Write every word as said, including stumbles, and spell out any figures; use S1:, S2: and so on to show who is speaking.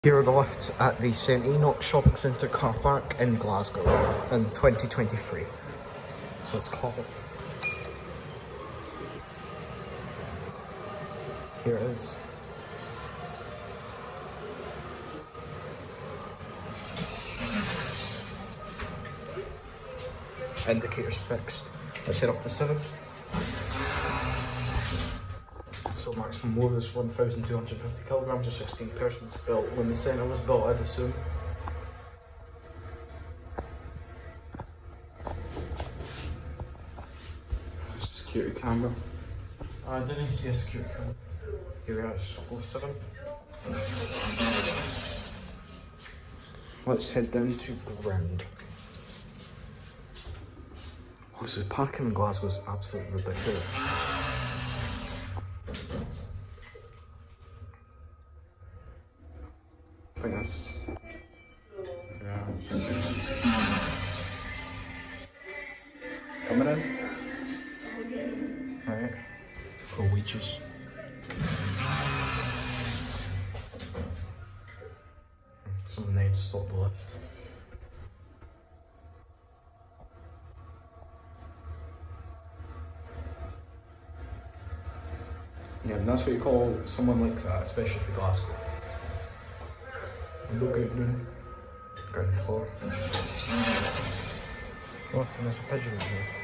S1: Here are the lifts at the Saint Enoch Shopping Centre car park in Glasgow in twenty twenty-three. So let's call it. Here it is. Indicators fixed. Let's head up to seven. So maximum load is one thousand two hundred fifty kilograms or sixteen persons built. When the centre was built, I'd assume. Security camera. I didn't see a security camera. Here we are, it's floor seven. Let's head down to ground. Oh, this is parking in Glasgow is absolutely ridiculous. I think that's, yeah. Coming in. Alright. For wedges. Someone needs to stop the lift. Yeah, and that's what you call someone like that, especially for Glasgow. Look out now. Ground floor. Oh, and there's a pigeon in here.